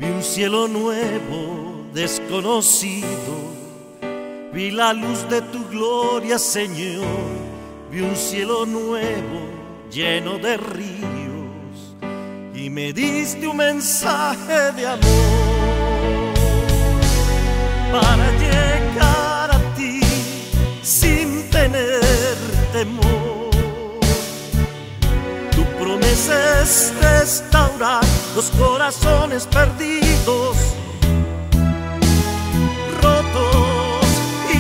Vi un cielo nuevo, desconocido, vi la luz de tu gloria, Señor. Vi un cielo nuevo, lleno de ríos, y me diste un mensaje de amor para llegar a ti sin tener temor. Tu promesa es restaurar los corazones perdidos, rotos y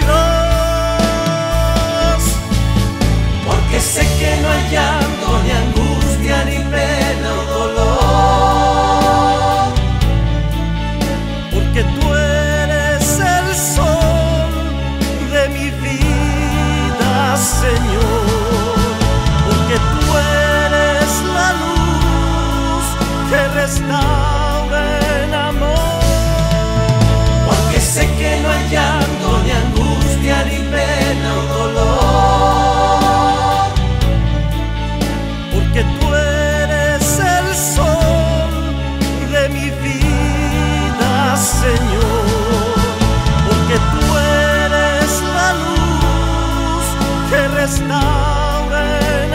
heridos, porque sé que no hay llanto, ni angustia, ni pena o dolor, porque tú eres el sol de mi vida, Señor, porque tú eres la luz que restaura en amor, porque sé que no hay llanto, ni angustia, ni pena o dolor, porque tú eres el sol de mi vida, Señor, porque tú eres la luz que restaura en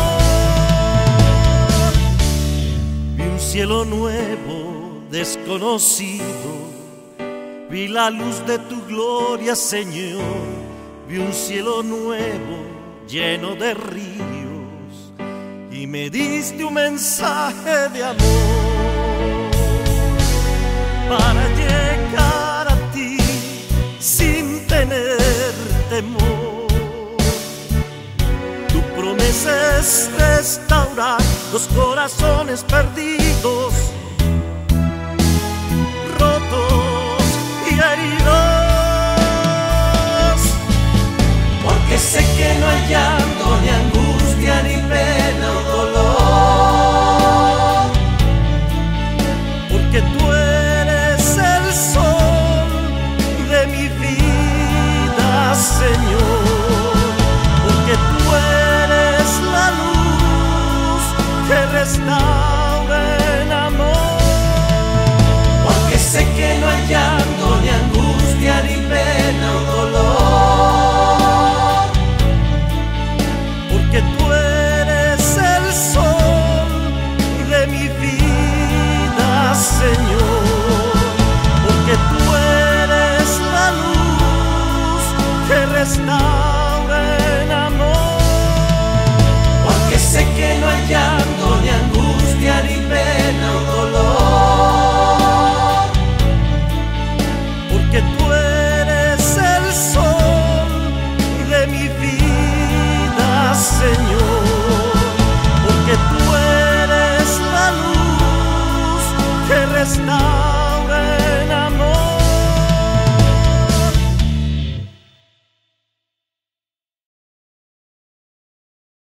amor. Vi un cielo nuevo, desconocido, vi la luz de tu gloria, Señor. Vi un cielo nuevo, lleno de ríos, y me diste un mensaje de amor para llegar a ti sin tener temor. Tu promesa es restaurar los corazones perdidos,